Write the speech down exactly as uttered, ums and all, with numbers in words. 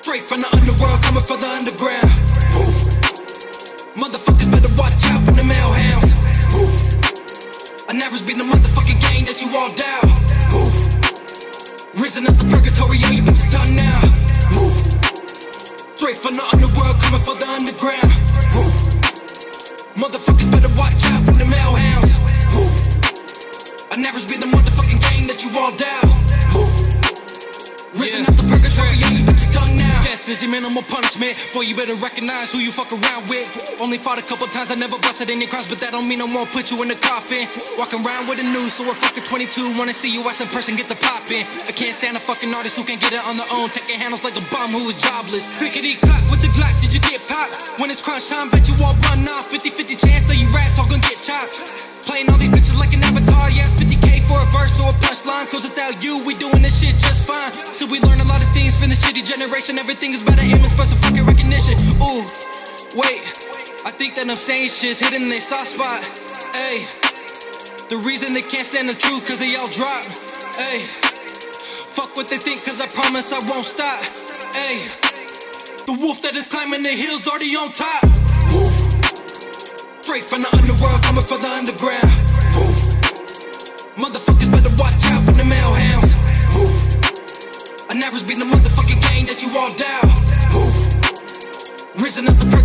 Straight from the underworld, coming for the underground. Woo. Motherfuckers better watch out from the male hounds. Woo. I never been the motherfucking gang that you all down. Woo. Risen up the purgatory, all you bitches done now. Woo. Straight from the underworld, coming for the underground. Woo. Motherfuckers better watch out from the male hounds. Woo. I never been the motherfucking gang that you all down. Woo. Risen yeah. up the purgatory, all you bitches done now. Death is your minimal punishment. Boy, you better recognize who you fuck around with. Only fought a couple times, I never busted any crimes, but that don't mean I won't put you in the coffin. Walking around with a noose, so we're fucking twenty-two. Wanna see you as a person, get the poppin'. I can't stand a fucking artist who can't get it on their own, taking handles like a bum who is jobless. Clickety clack with the Glock, did you get popped? When it's crunch time, bet you all run off. fifty fifty chance that you rats all gon' get chopped. Playing all these bitches like an avatar, yes, fifty K for a verse or a punchline. Cause without you, we doing this shit just fine. So we learn a lot of things from the shitty generation. Everything is better aim is for some fucking recognition. Ooh, wait, I think that I'm saying shit's hidden in their soft spot. Ayy, the reason they can't stand the truth cause they all drop. Ayy, fuck what they think cause I promise I won't stop. Ayy, the wolf that is climbing the hills already on top. Woo. Straight from the underworld, coming for the underground. Woo. Motherfuckers better watch out from the male hounds. Woo. I never been the motherfucking gang that you all down. Woo. Risen up the